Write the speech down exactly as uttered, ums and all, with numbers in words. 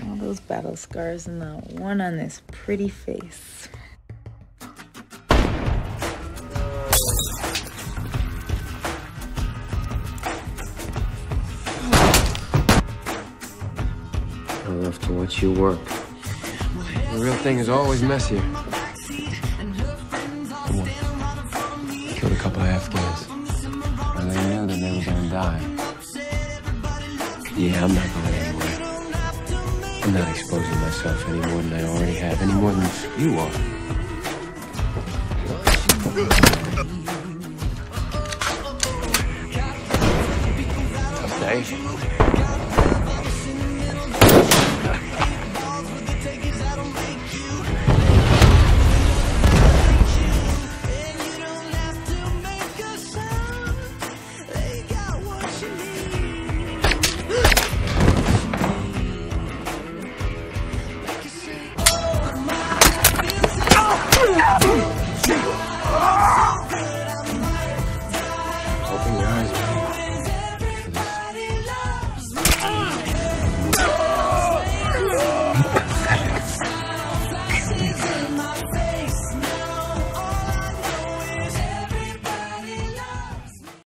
All those battle scars and not one on this pretty face. I love to watch you work. The real thing is always messier. Come on. Killed a couple of Afghans. And they knew that they were gonna die. Yeah, I'm not going anywhere. I'm not exposing myself any more than I already have, any more than you are. Tough day.